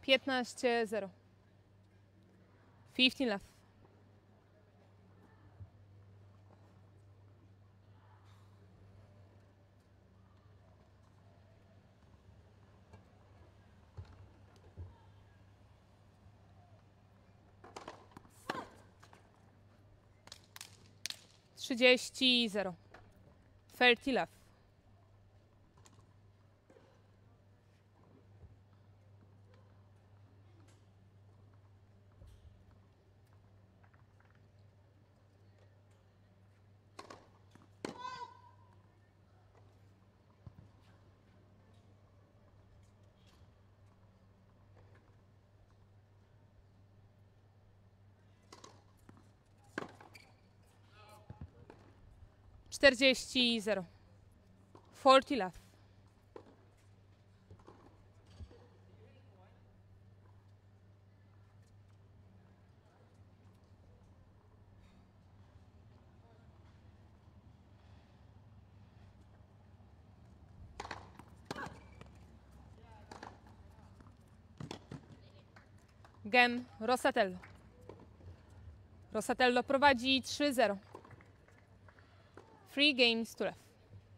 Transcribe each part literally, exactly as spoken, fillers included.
piętnaście zero. piętnaście left. trzydzieści zero. trzydzieści left. czterdzieści zero. czterdzieści left. Game Rosatello. Rosatello prowadzi trzy zero. Three games to left.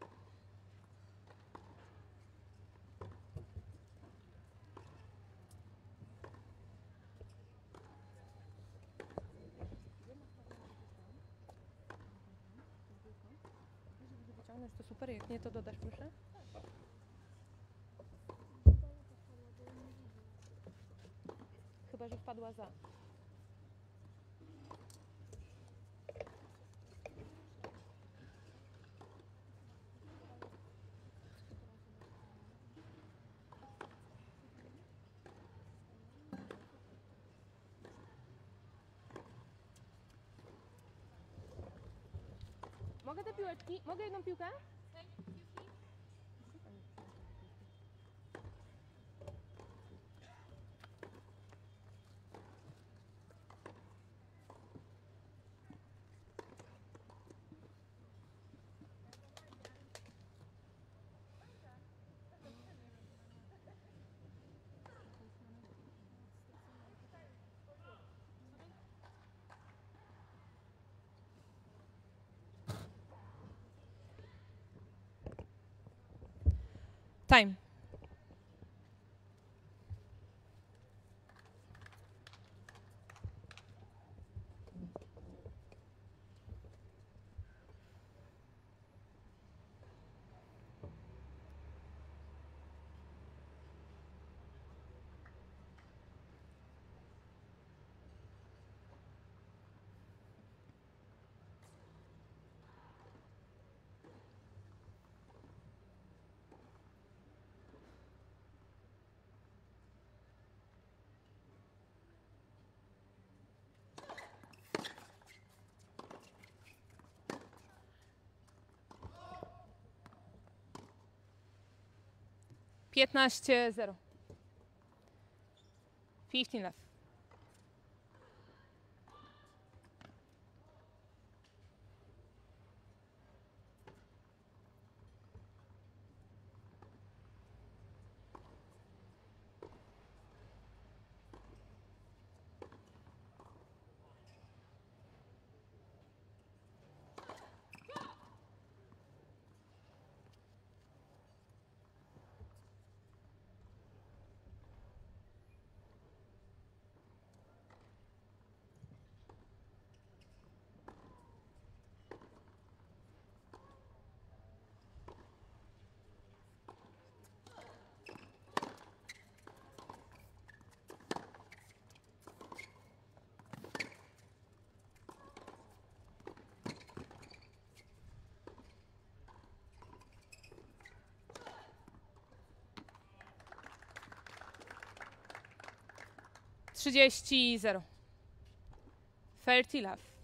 To super, jak nie to dodasz, proszę. Chyba że wpadła za. Mogę te piłeczki? Mogę jedną piłkę? Time. piętnaście zero. piętnaście left. trzydzieści zero. trzydzieści left.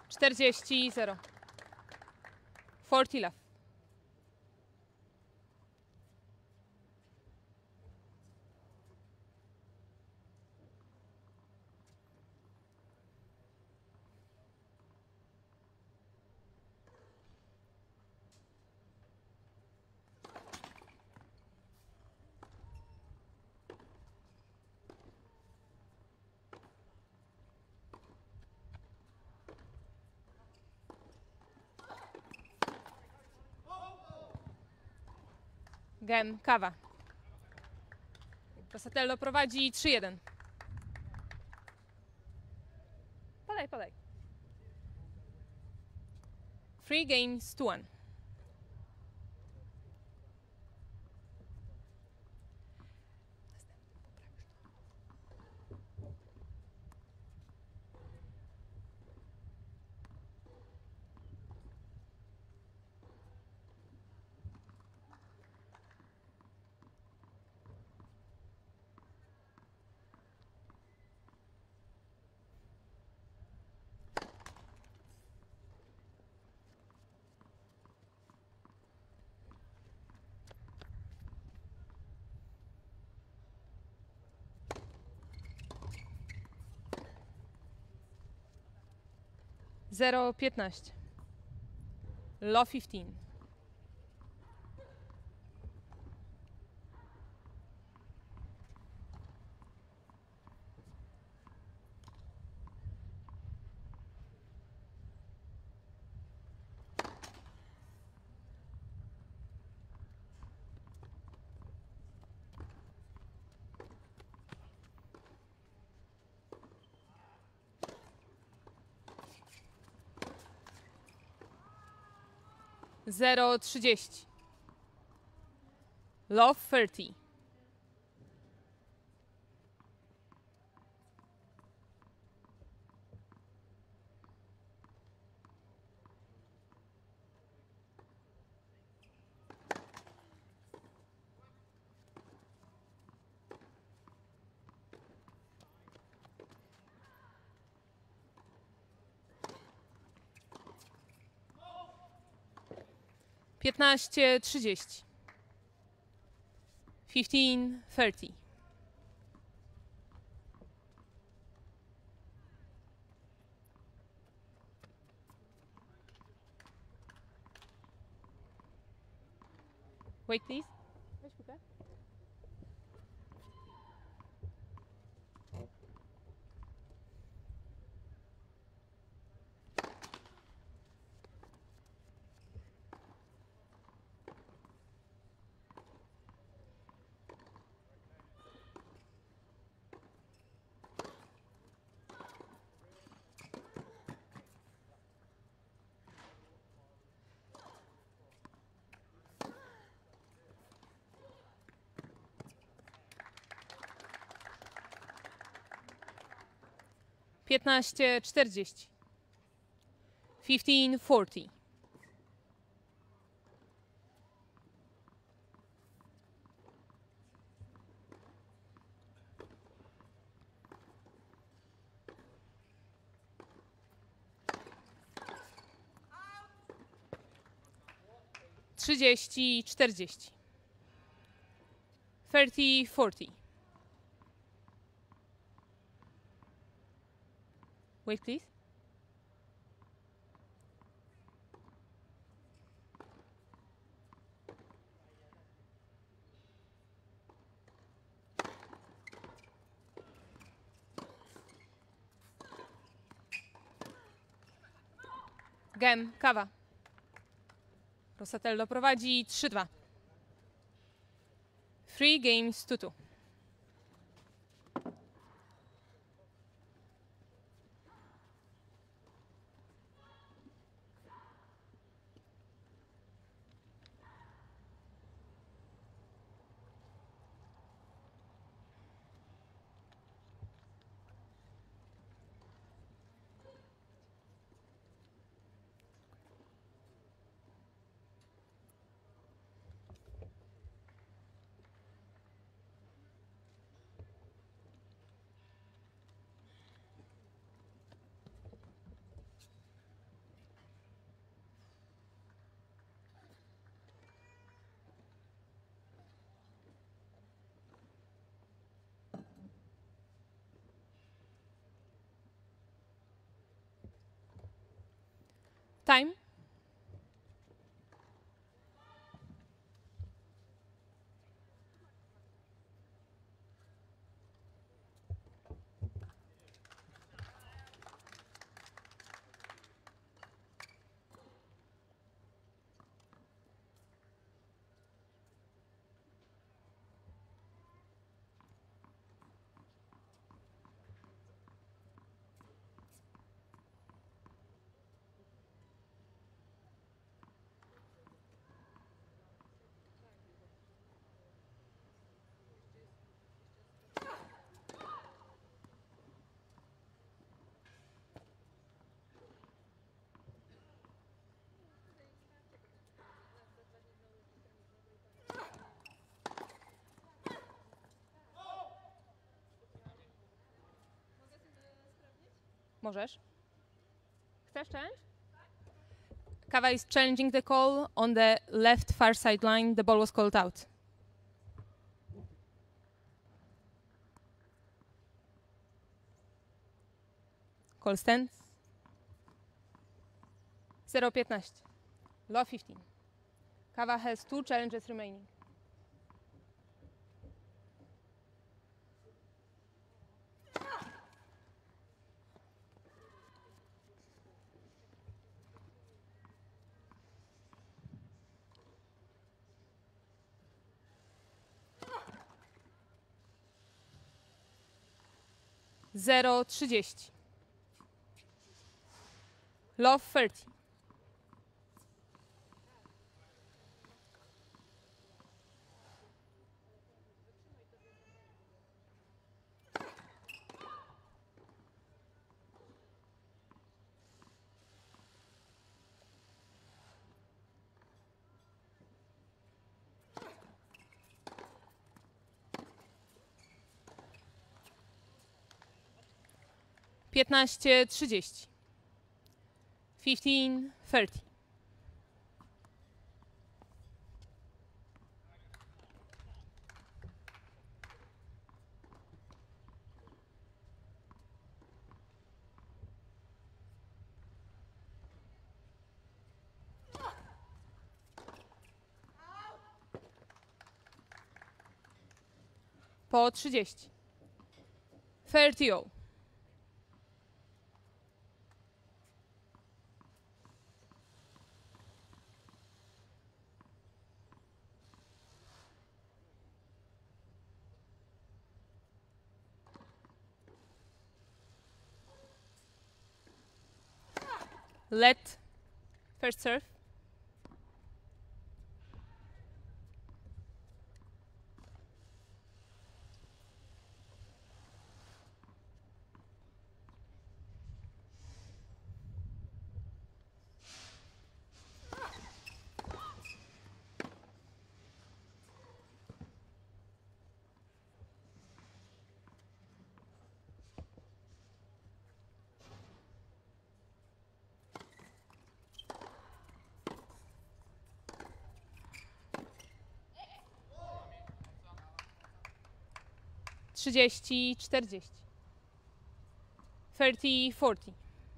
czterdzieści zero. czterdzieści left. Game, kawa. Rosatello prowadzi trzy jeden. Podaj, podaj. Three games to one. zero piętnaście. Low fifteen. zero trzydzieści. Low thirty. piętnaście trzydzieści. fifteen thirty. Wait, please. Weź piłkę. piętnaście czterdzieści. fifteen forty. trzydzieści czterdzieści. thirty forty. Wait, please. Game, kawa. Rosatello prowadzi trzy dwa. Three games to two. Time. Możesz. Chcesz challenge? Kawa is challenging the call on the left far sideline. The ball was called out. Call stands. zero piętnaście. Law fifteen. Kawa has two challenges remaining. zero trzydzieści. Law thirty. piętnaście trzydzieści. fifteen thirty. Po trzydzieści. thirty all. Let first serve. trzydzieści czterdzieści. thirty forty.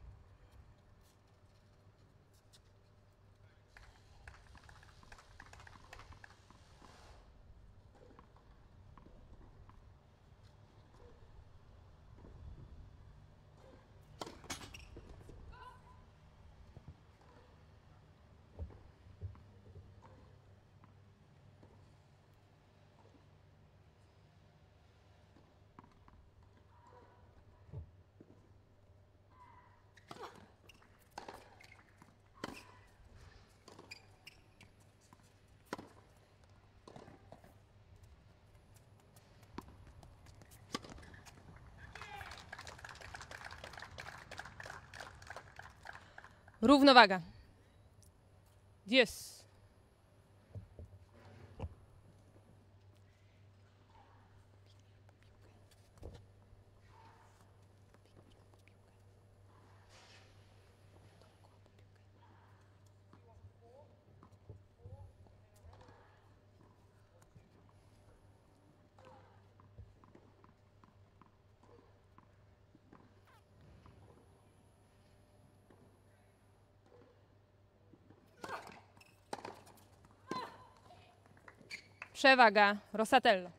Równowaga. Yes. Przewaga Rosatello.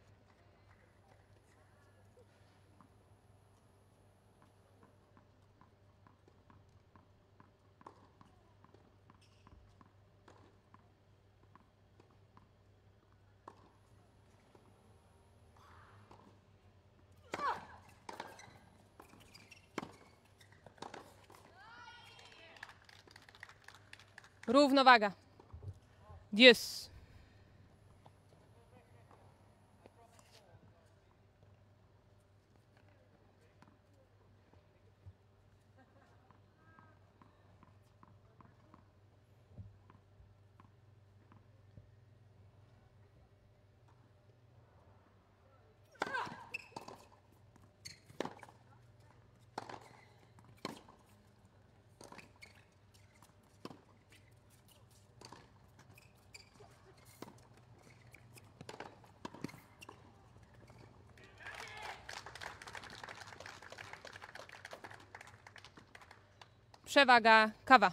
Równowaga. Deuce. Przewaga kawa.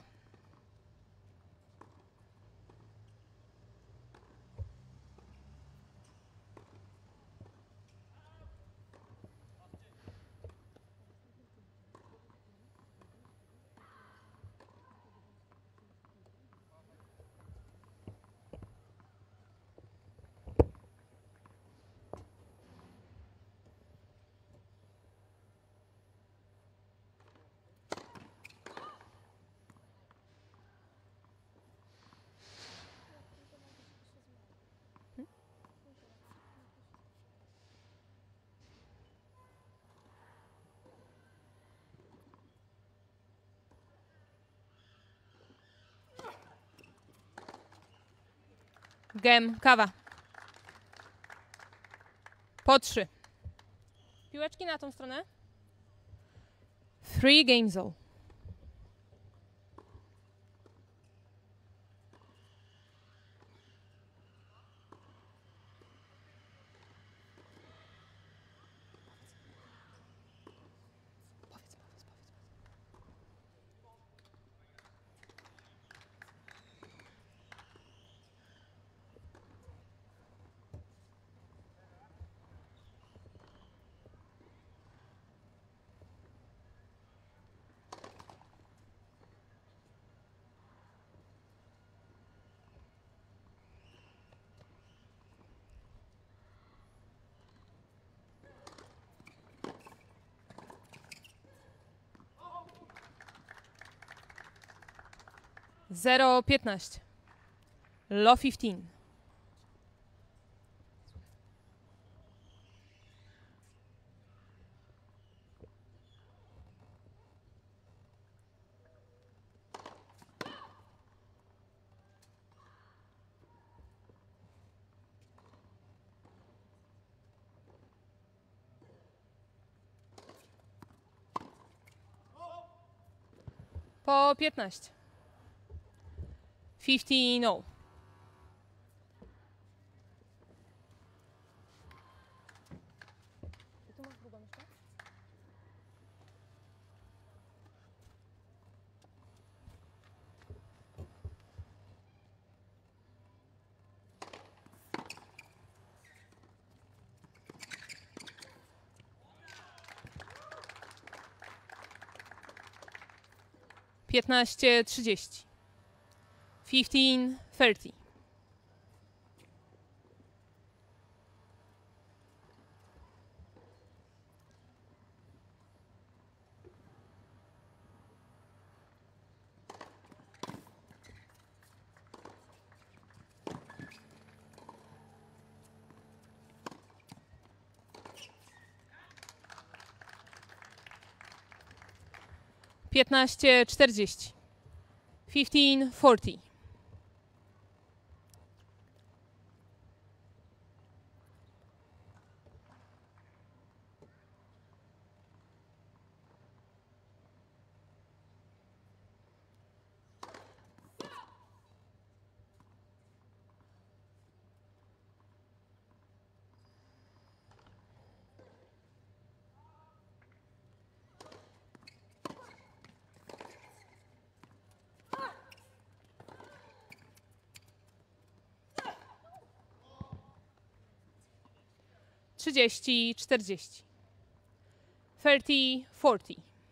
Gem kawa. Po trzy. Piłeczki na tą stronę. Three games all. Zero piętnaście. Low fifteen. Po piętnaście. Fifteen all. Piętnaście trzydzieści. Fifteen thirty. Piętnaście czterdzieści. Fifteen forty. trzydzieści czterdzieści. thirty forty.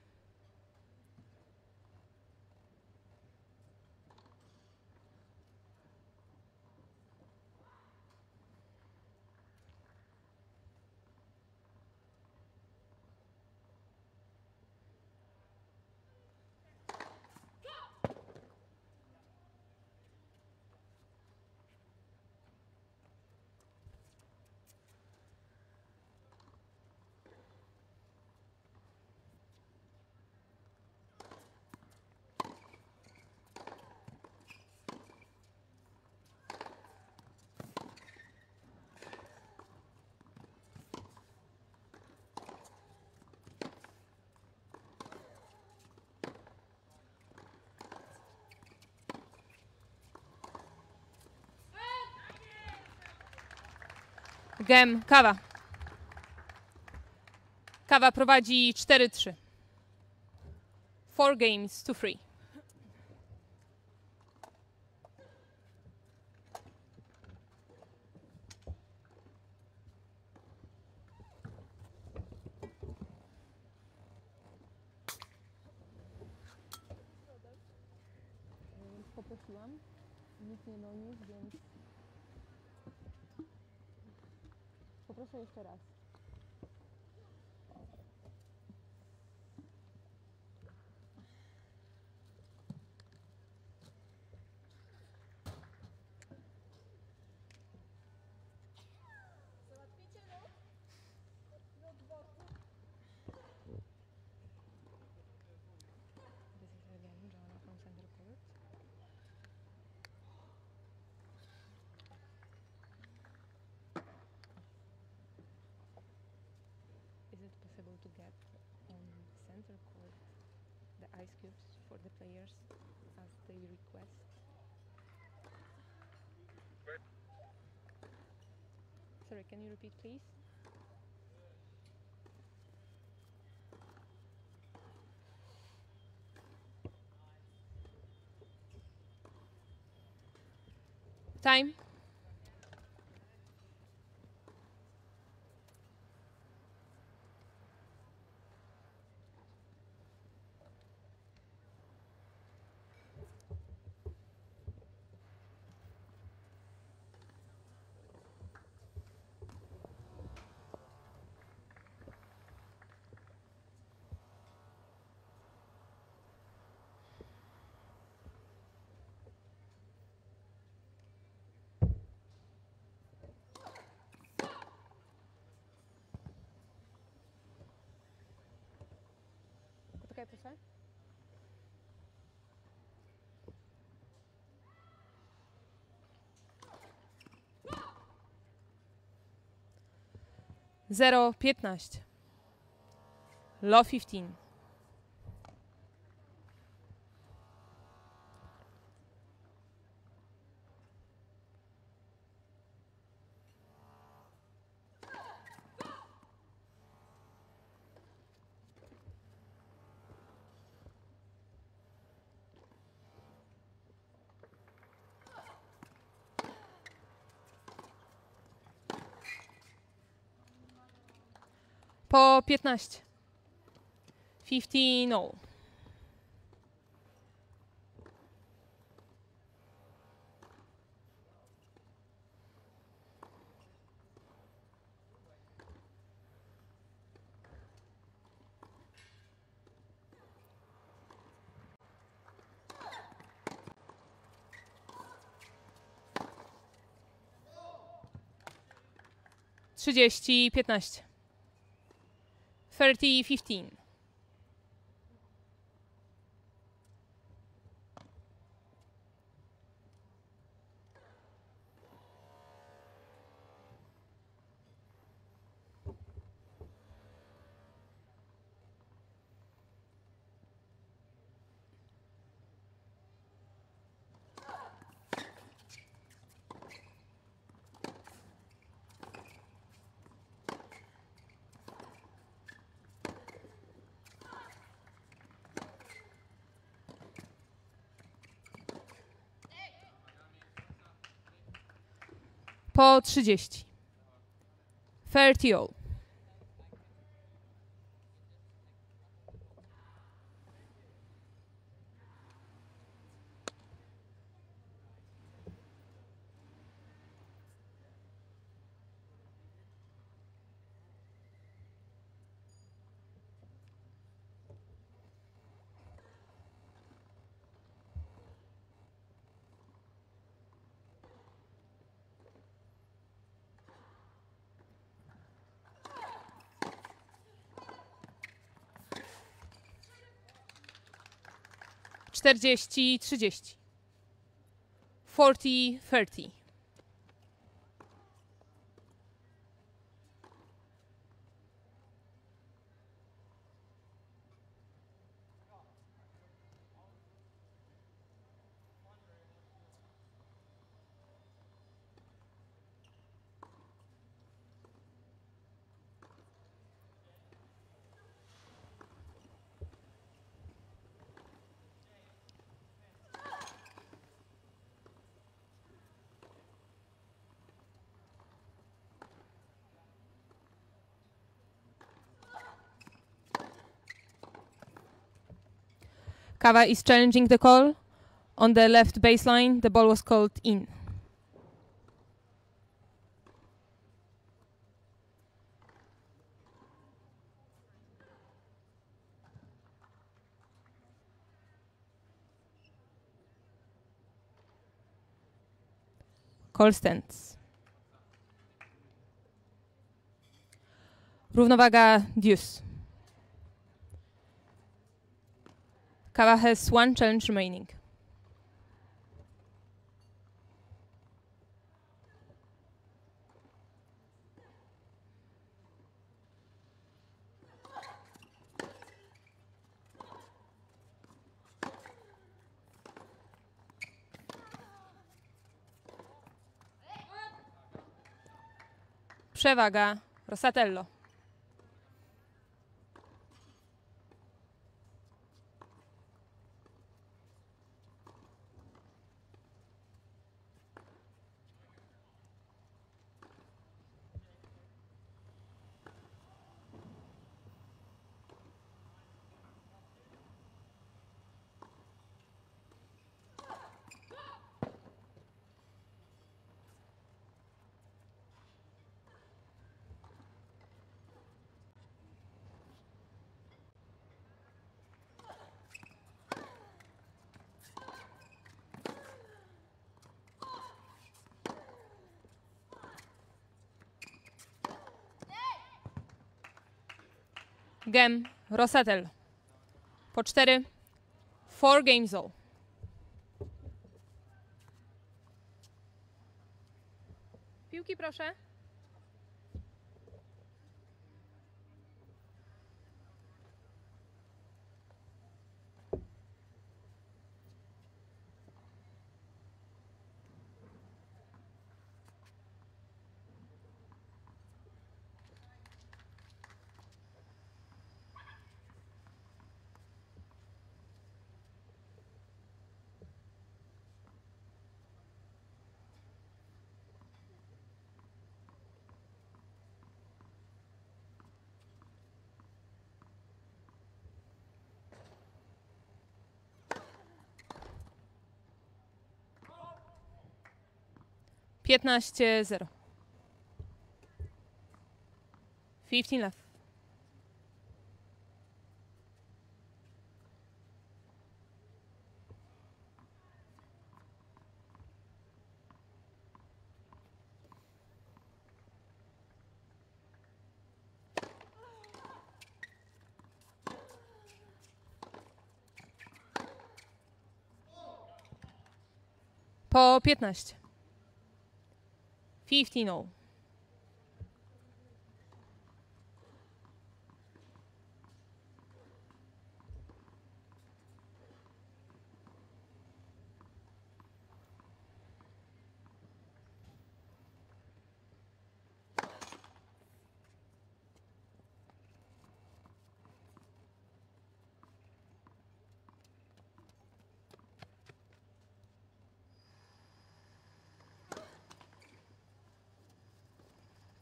Game Kawa. Kawa prowadzi cztery trzy. Four games to three. Poprosiłam. Nikt nie noni, więc poproszę jeszcze raz. To get on center court the ice cubes for the players as they request. Sorry, can you repeat, please? Time. Poczekaj, proszę. Zero piętnaście. Low fifteen. Po piętnaście. Fifteen all. Trzydzieści piętnaście. Thirty fifteen. Po trzydzieści. thirty all. czterdzieści trzydzieści. forty thirty. Kawa is challenging the call. On the left baseline, the ball was called in. Call stands. Równowaga deuce. Kawa has one challenge remaining. Przewaga Rosatello. Game Rosatello. Po cztery. Four games all. Piłki proszę. piętnaście zero. fifteen left. Po piętnaście. fifteen all.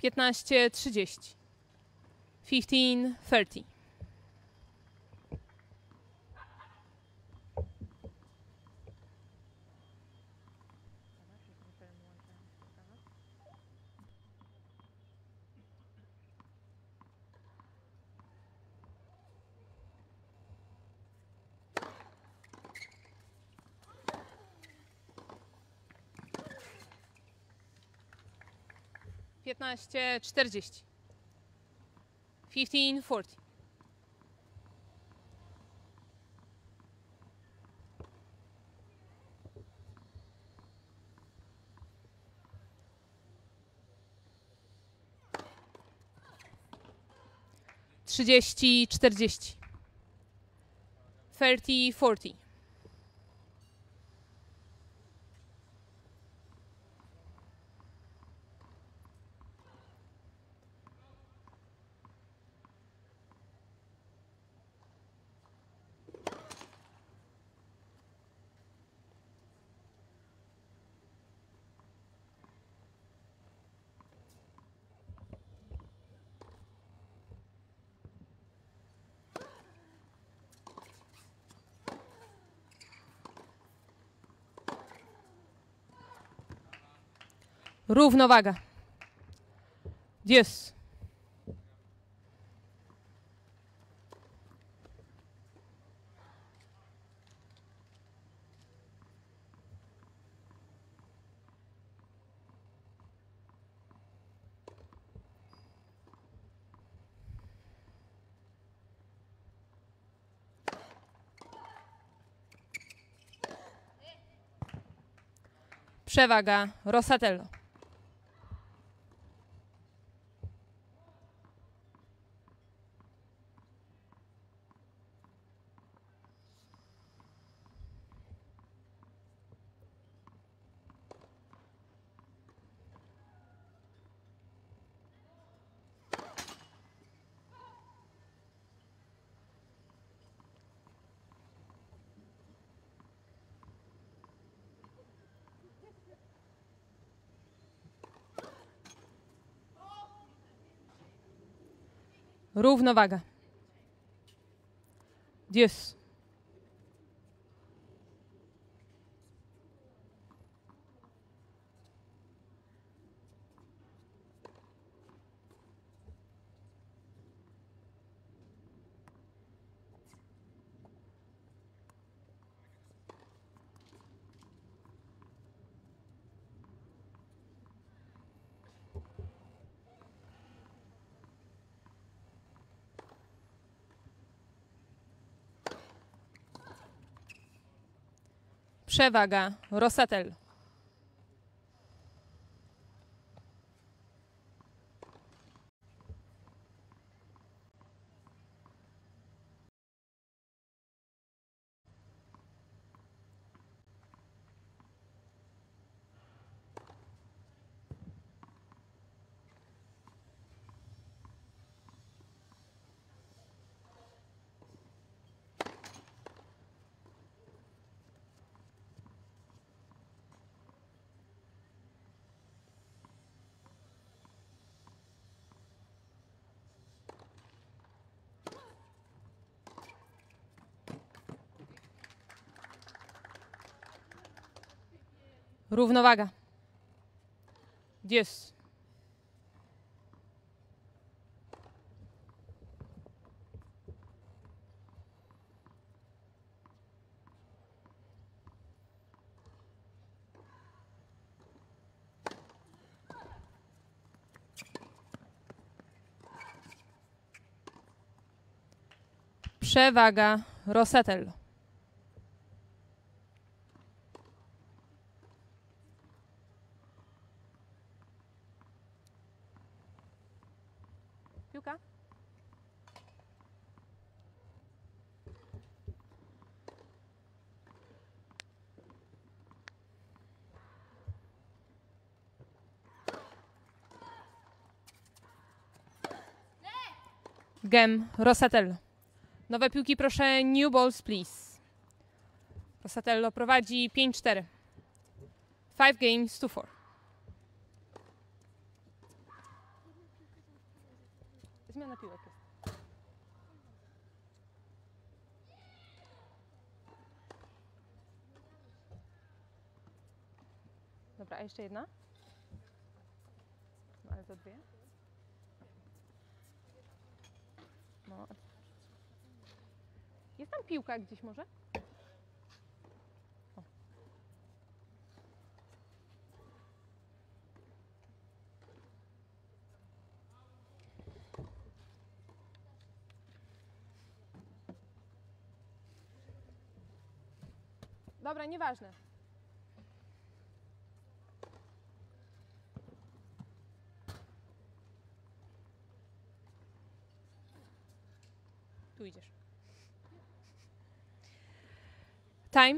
piętnaście trzydzieści. fifteen thirty. piętnaście czterdzieści. fifteen forty. trzydzieści czterdzieści. thirty forty. Równowaga. Deuce. Przewaga Rosatello. Równowaga. Deuce. Przewaga Rosatello. Równowaga. Deuce. Przewaga Rosatello. Piłka. Game Rosatello. Nowe piłki proszę, new balls please. Rosatello prowadzi pięć cztery. Five games to four. Zmiana piłek jest. Dobra, a jeszcze jedna? No, ale to dwie. No. Jest tam piłka gdzieś może? O. Dobra, nieważne. Tu idziesz. Time.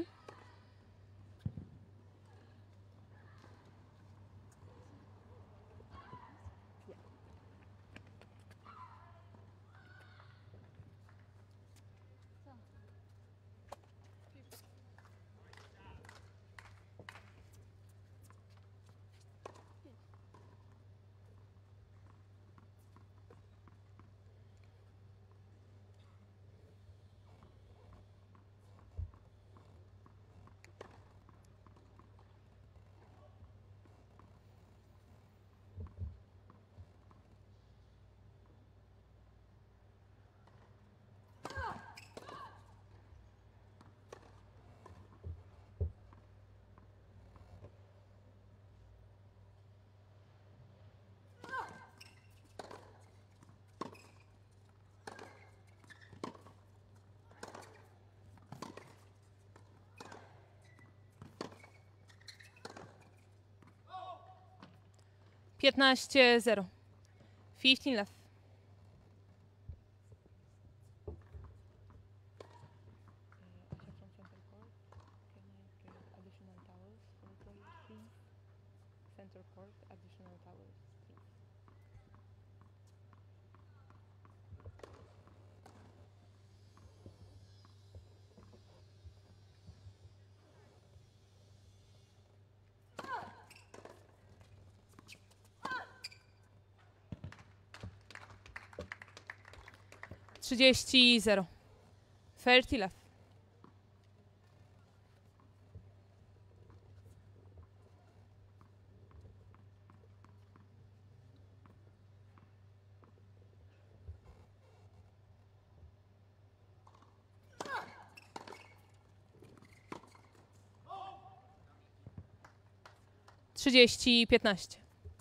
piętnaście zero. fifteen left. Center court, additional towels, please. trzydzieści zero. thirty left. trzydzieści piętnaście.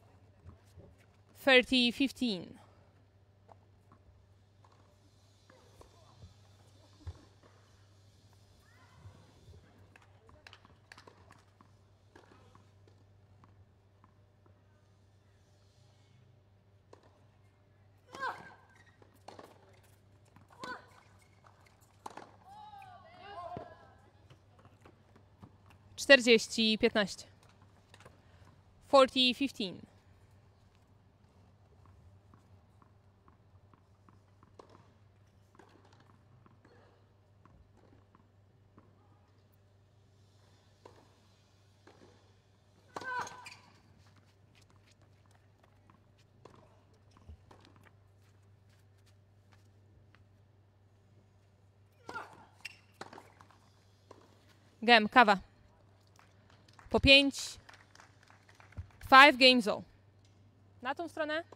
thirty fifteen. czterdzieści piętnaście. forty fifteen. Game, kawa. Po pięć. Five games all. Na tą stronę.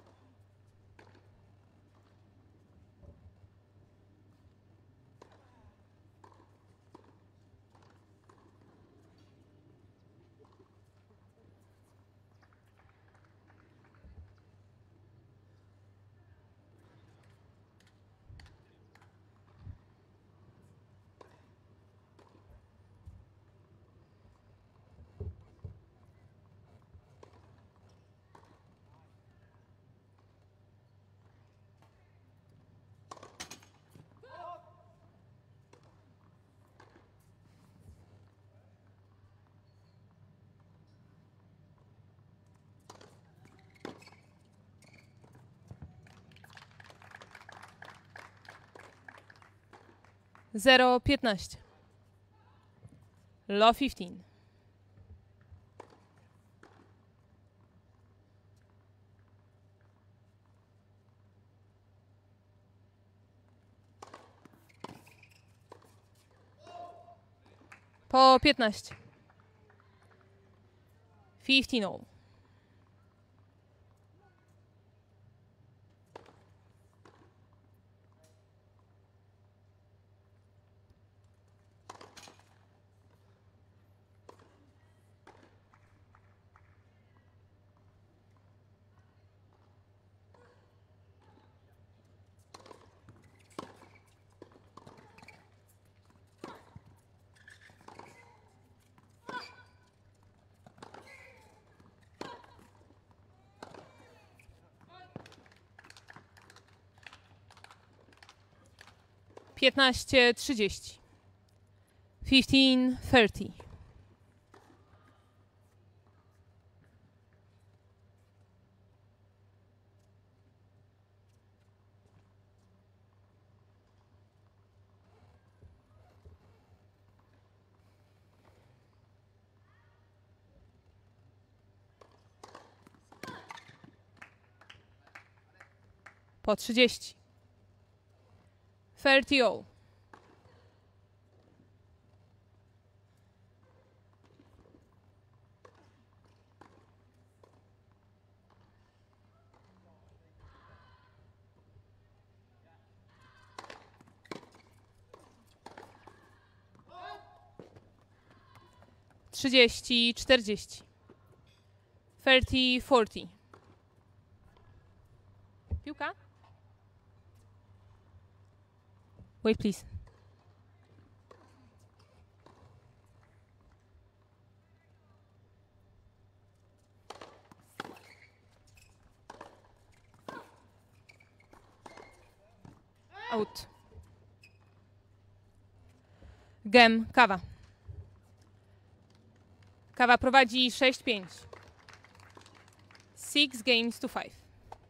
zero piętnaście. Low fifteen. Po piętnaście. fifteen all. piętnaście trzydzieści. fifteen thirty. Po trzydzieści. thirty all. trzydzieści czterdzieści. thirty forty. Piłka? Wait, please. Out. Game, Kawa. Kawa prowadzi sześć pięć. Six games to five.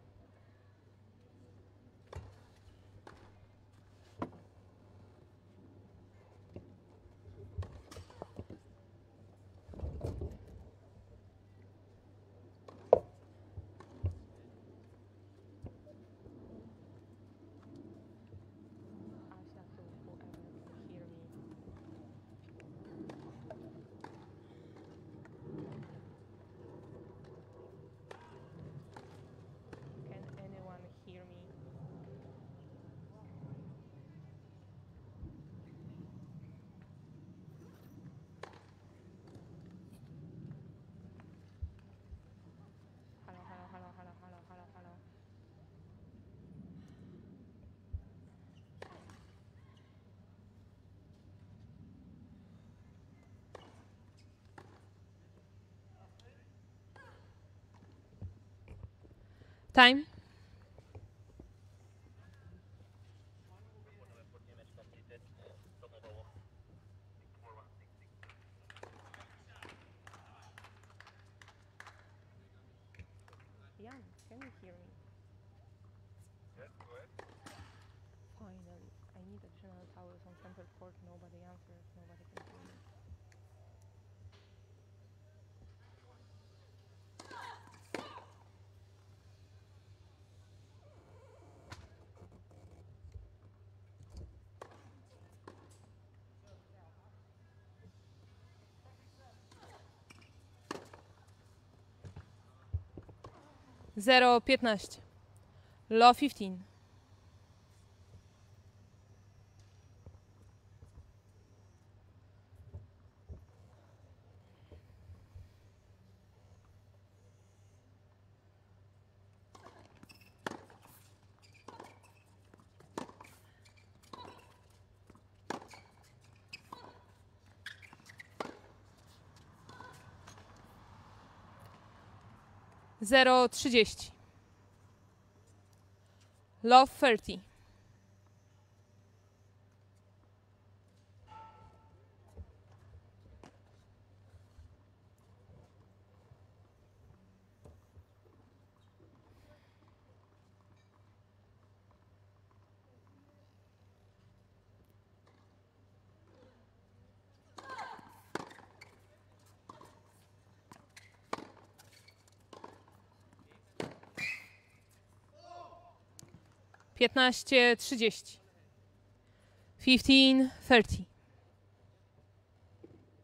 Time. Jan, can you hear me? Yes, go ahead. Finally, I need additional towers on center court. Nobody answers. Nobody can hear me. zero piętnaście. Low fifteen. zero trzydzieści. Low thirty. piętnaście trzydzieści. fifteen thirty.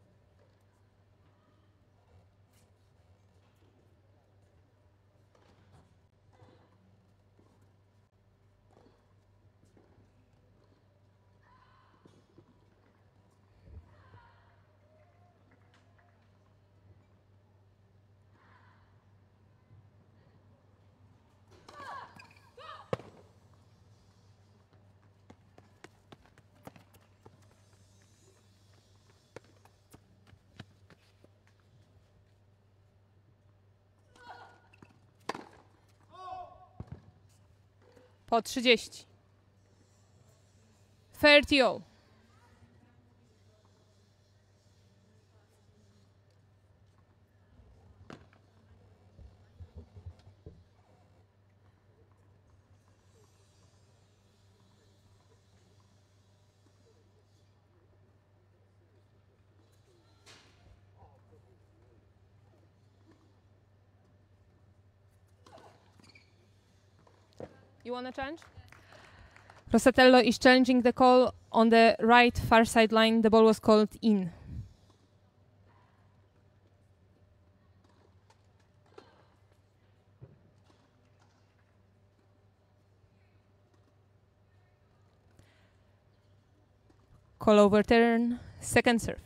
Po trzydzieści. trzydzieści all. You want to challenge? Rosatello is challenging the call on the right far sideline. The ball was called in. Call overturn, second serve.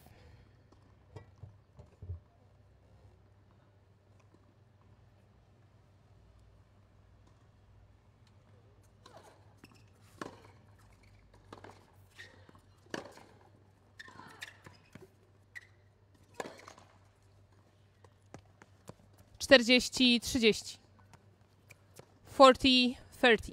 czterdzieści trzydzieści. czterdzieści trzydzieści.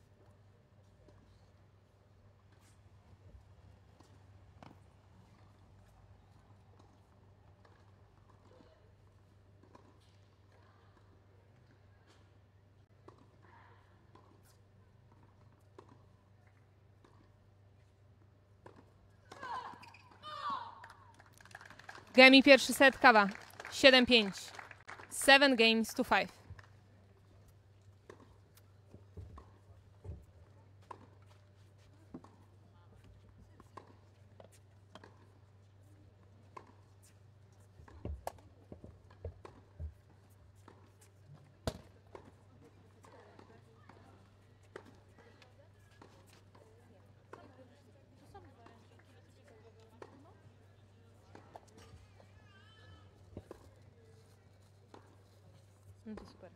Game i pierwszy set, kawa. siedem pięć. Seven games to five. No to super.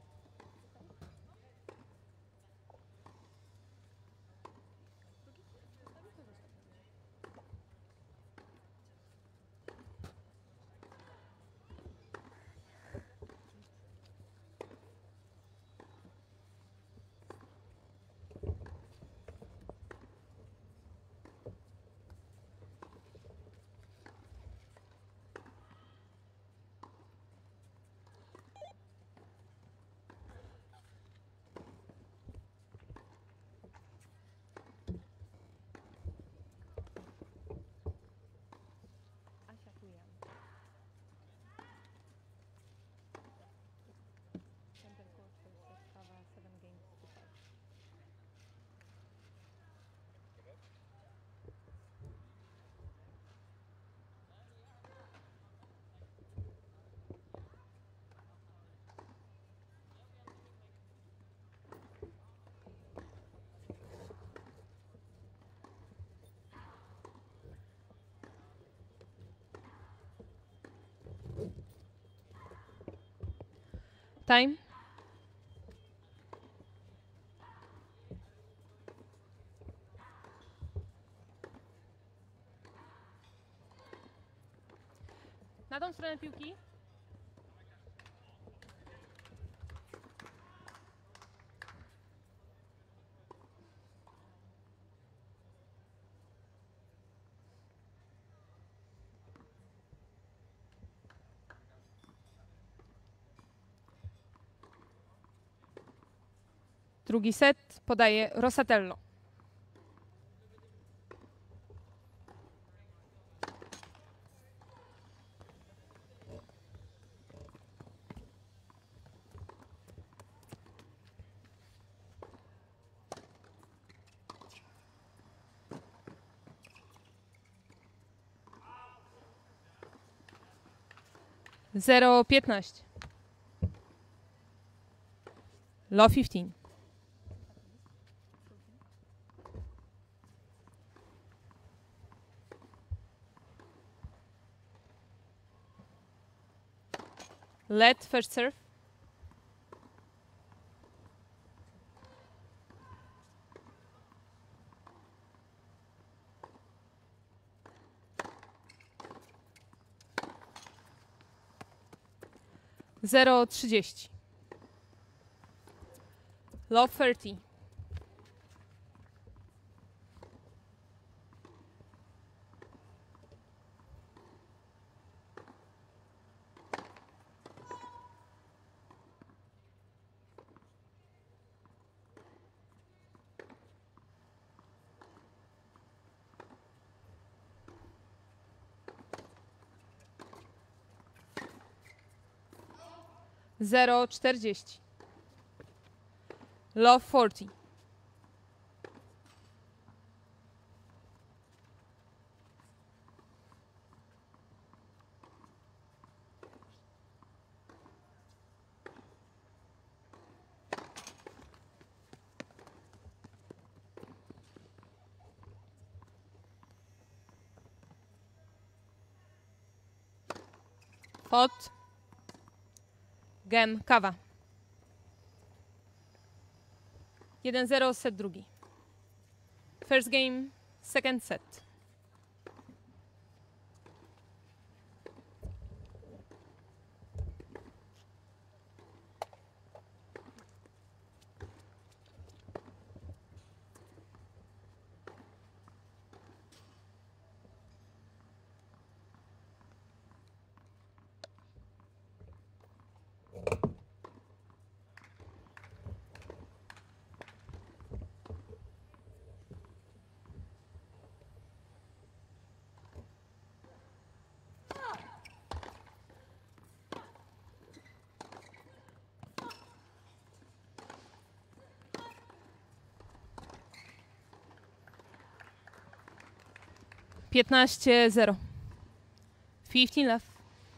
Time. Na tą stronę piłki. Drugi set podaje Rosatello. zero piętnaście. Low fifteen. Let first serve. zero trzydzieści. Low thirty. zero czterdzieści. Love czterdzieści. Pot. Game, kawa. jeden zero, set drugi. First game, second set. piętnaście zero. piętnaście left.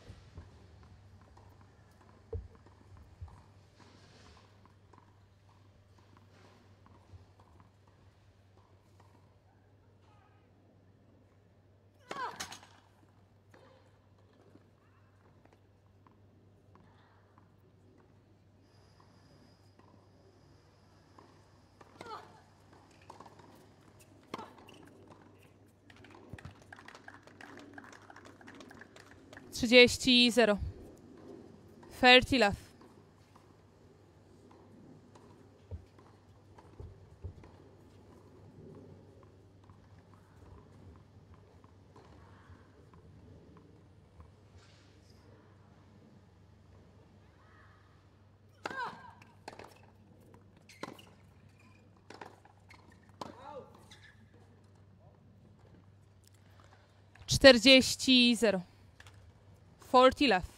trzydzieści zero. trzydzieści left. czterdzieści zero. czterdzieści left.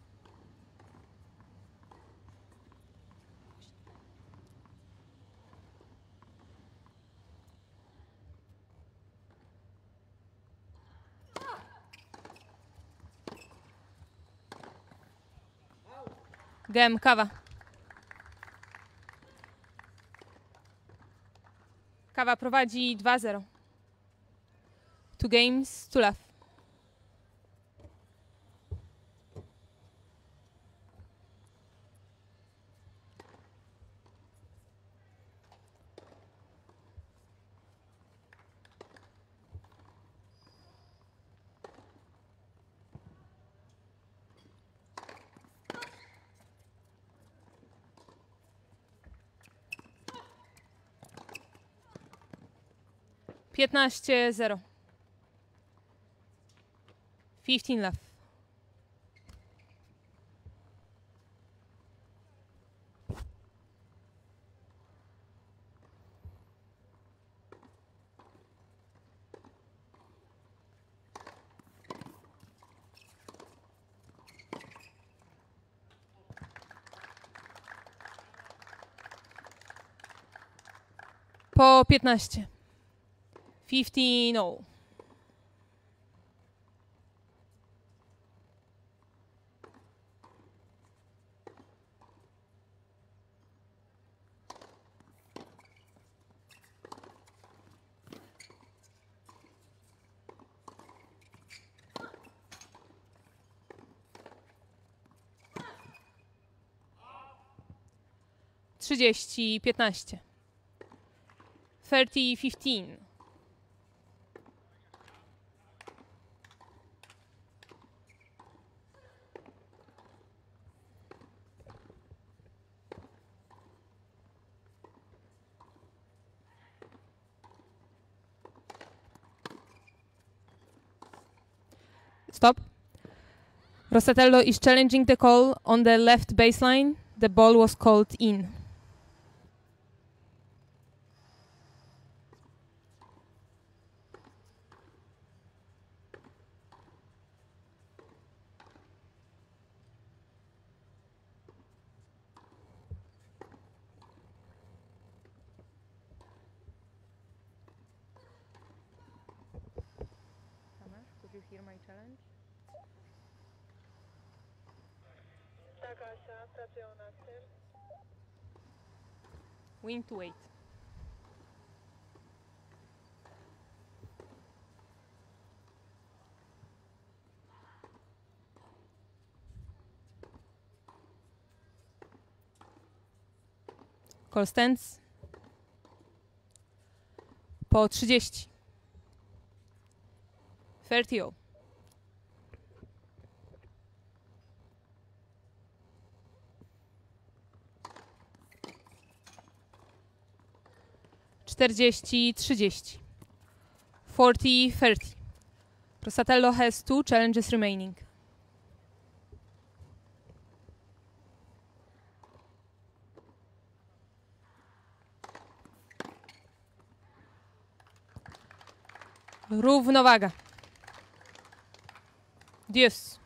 Game, kawa. Kawa prowadzi dwa zero. Two games, two left. piętnaście zero. piętnaście left. Po piętnaście. piętnaście no. trzydzieści piętnaście. trzydzieści piętnaście. Stop. Rosatello is challenging the call on the left baseline. The ball was called in. hear my challenge? Tak, Asia, pracują nad tym. We need to wait. Call stands. Po trzydzieści. trzydzieści all. czterdzieści trzydzieści. czterdzieści trzydzieści. Rosatello has two challenges remaining. Równowaga. Deuce.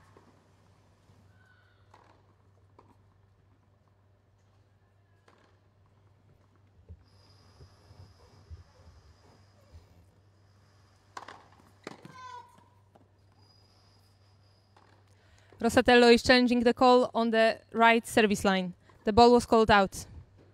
Rosatello is challenging the call on the right service line. The ball was called out.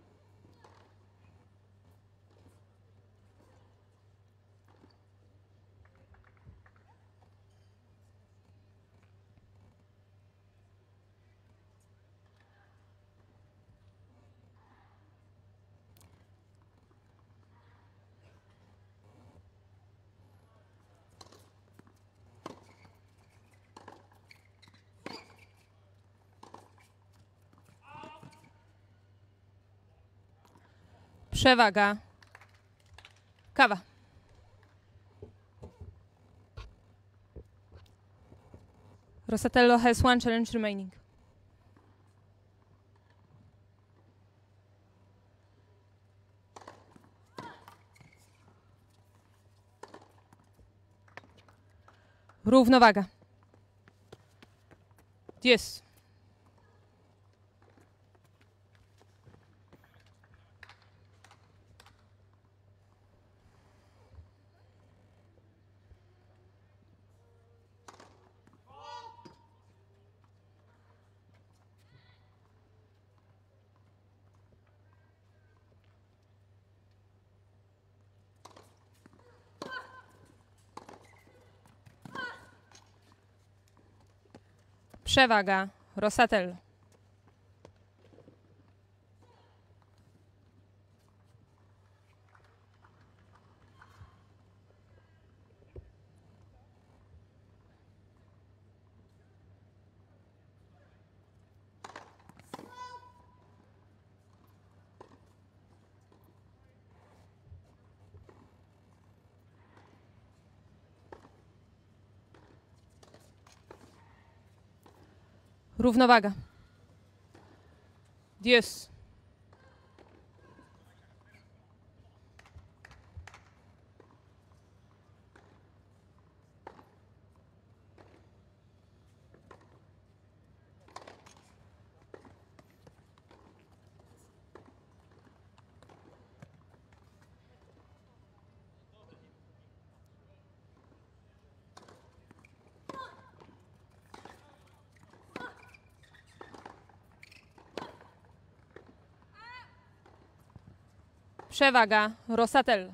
Przewaga. Kawa. Rosatello has one challenge remaining. Równowaga. Deuce. Przewaga. Rosatello. Równowaga. Deuce. Przewaga. Rosatello.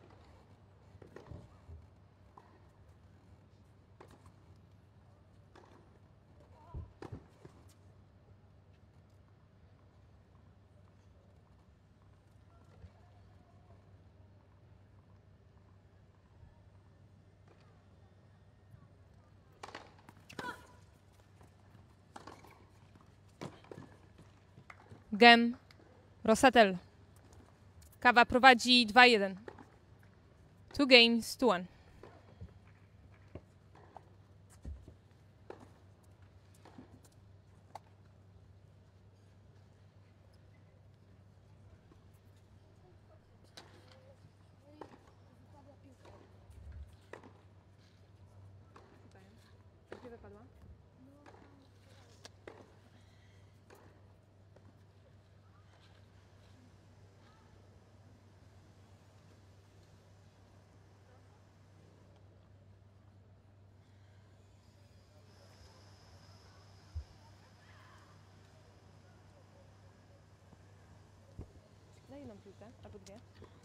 Gem. Rosatello. Kawa prowadzi dwa jeden. Two games to one. Gdzie wypadła? piłkę, albo dwie.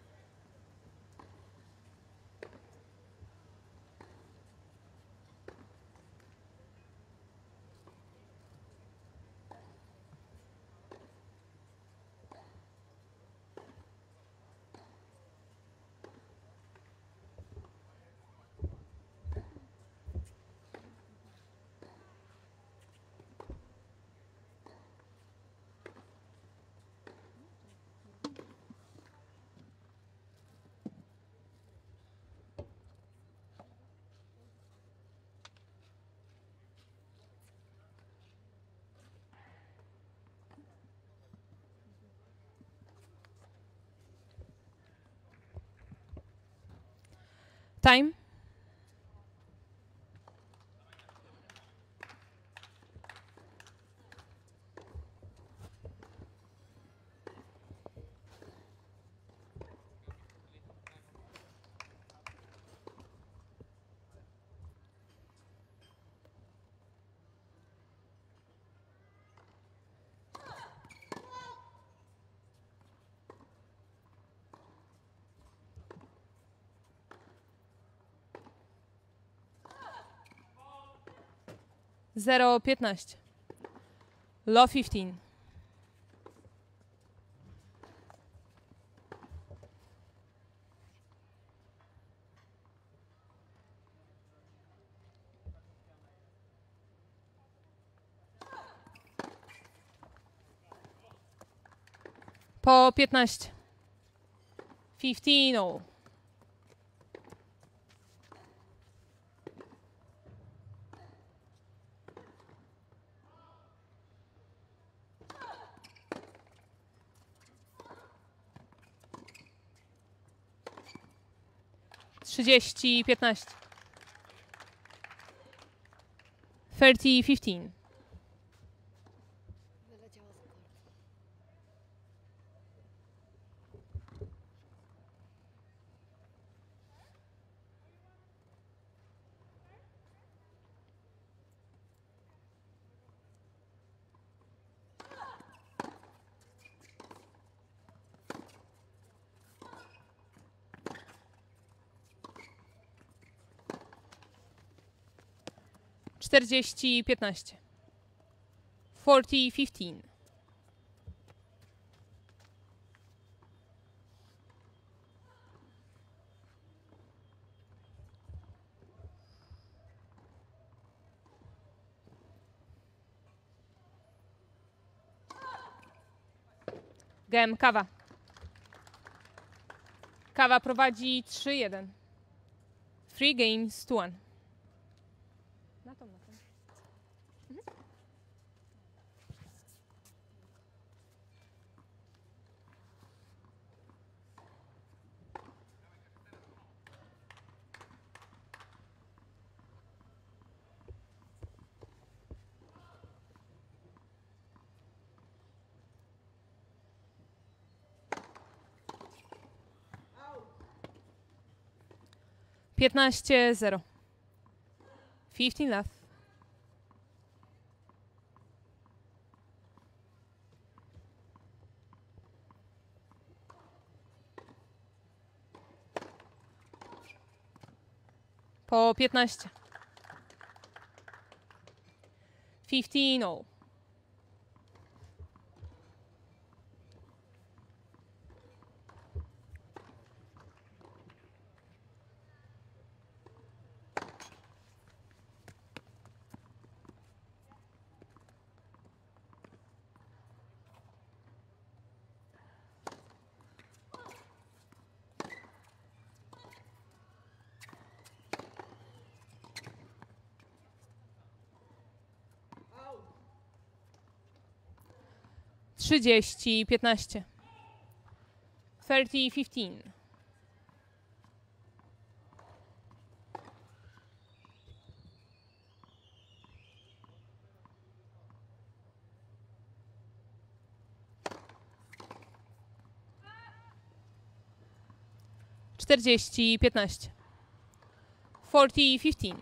Time. zero piętnaście. Low fifteen. Po piętnaście. fifteen all. trzydzieści piętnaście. thirty fifteen. Wyleciało z kortu. czterdzieści piętnaście. forty fifteen. Game Kawa. Kawa prowadzi trzy jeden. Three games to one. Na tą, na tą. Mhm. piętnaście zero. fifteen left. Po piętnaście. fifteen all. trzydzieści piętnaście. thirty fifteen. czterdzieści piętnaście. forty fifteen.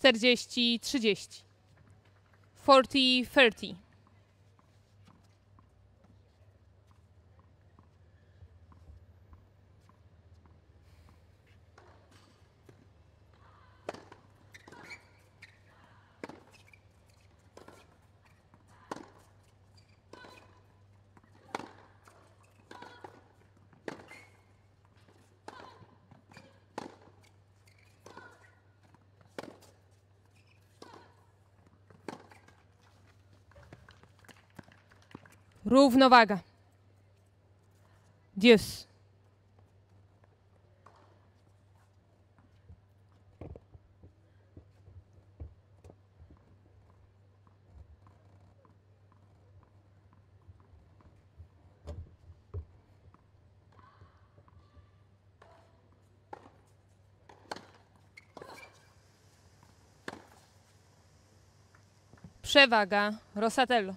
czterdzieści trzydzieści. czterdzieści trzydzieści. Równowaga. Deuce. Przewaga Rosatello.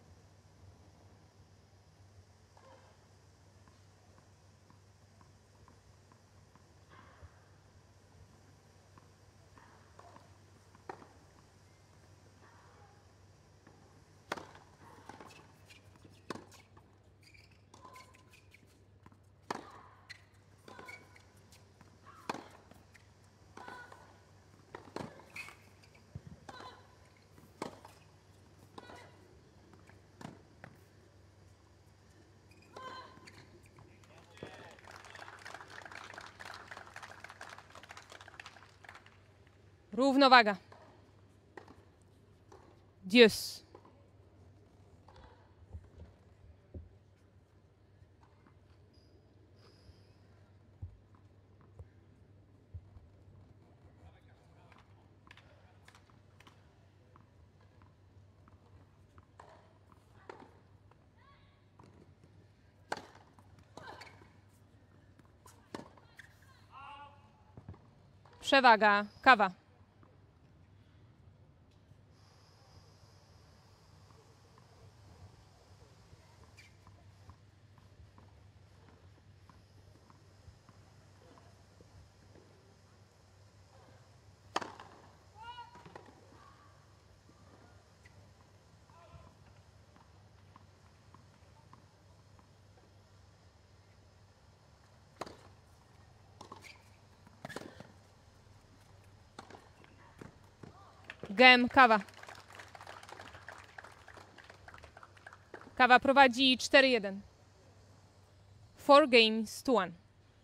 Równowaga. Deuce. Przewaga kawa. Game kawa. Kawa prowadzi cztery jeden. Four games to one.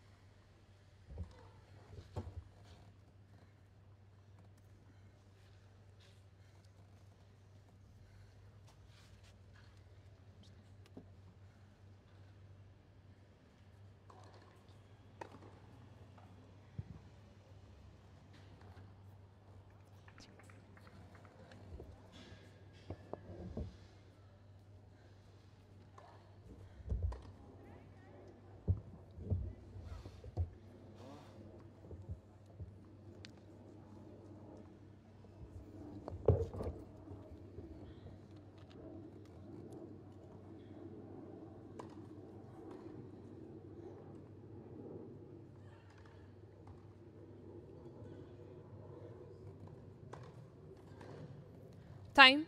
Time.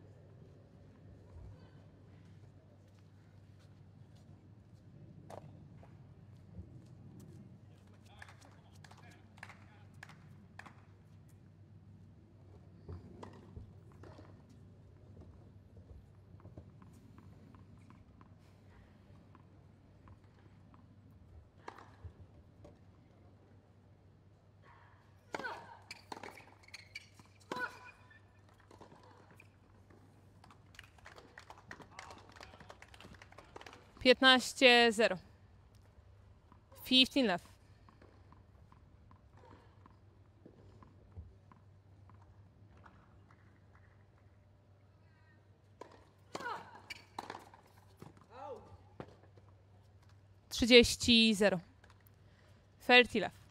piętnaście zero. Fifteen left. Trzydzieści zero. Thirty left.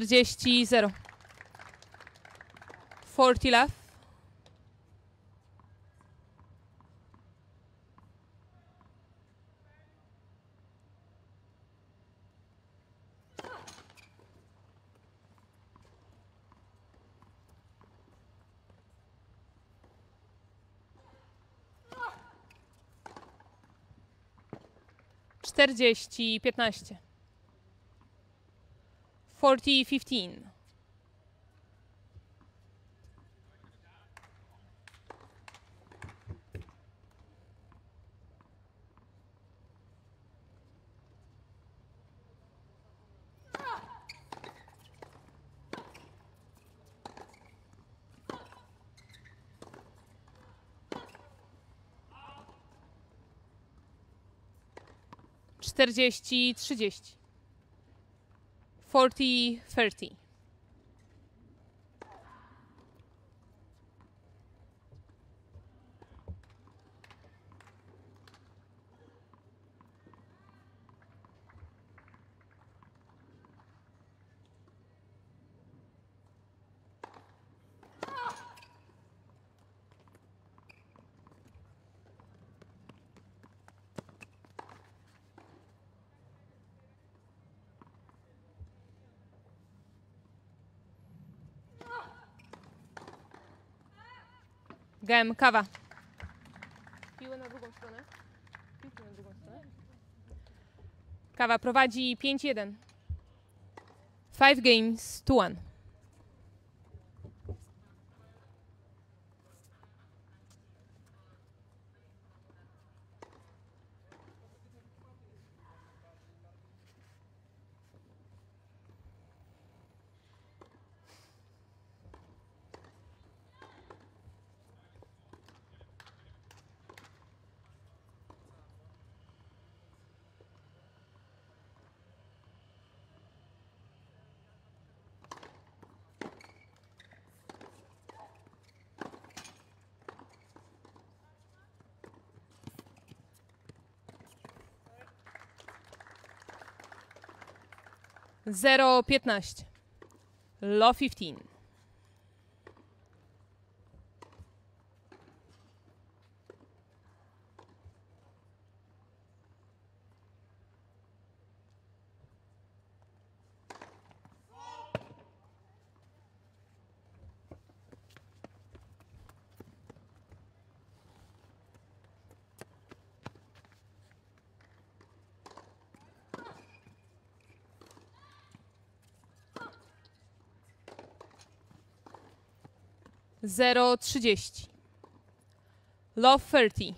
czterdzieści zero. Forty left. czterdzieści piętnaście. czterdzieści piętnaście. czterdzieści trzydzieści. czterdzieści trzydzieści. Game, kawa. Piłę na drugą stronę. Piłkę na drugą stronę. Kawa prowadzi pięć jeden. Five games to one. zero piętnaście. Low piętnaście. zero trzydzieści. Low trzydzieści.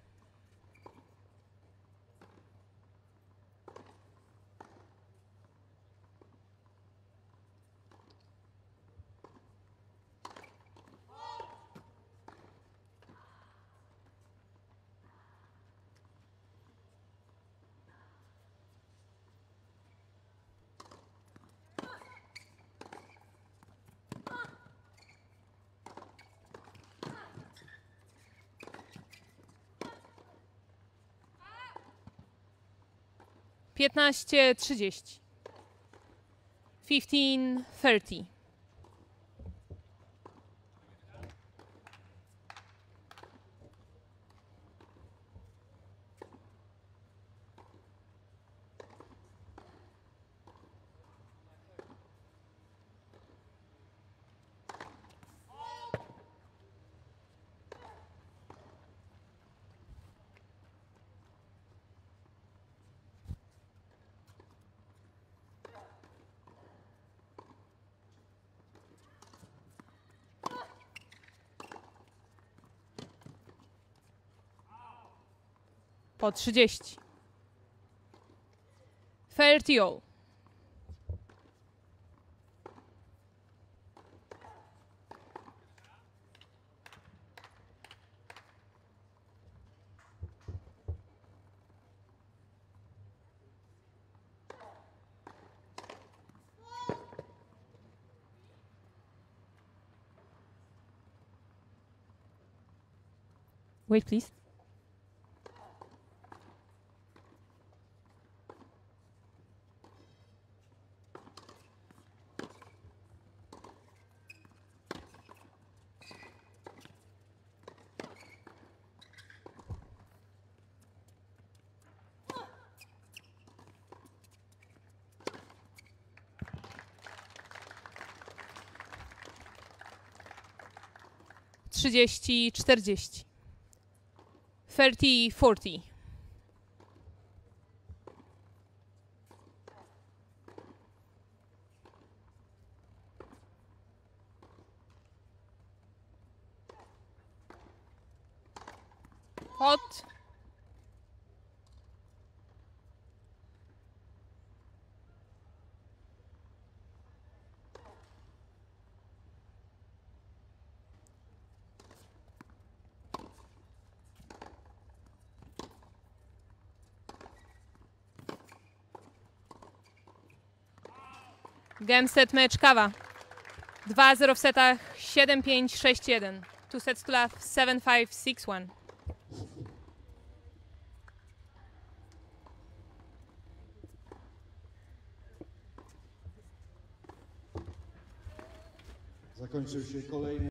piętnaście trzydzieści. fifteen thirty. Po trzydzieści. thirty all. Wait, please. trzydzieści czterdzieści. thirty forty. Hot. Game set mecz kawa. dwa zero w setach, siedem pięć, sześć jeden. Two sets to love, seven five, six one. Zakończył się kolejny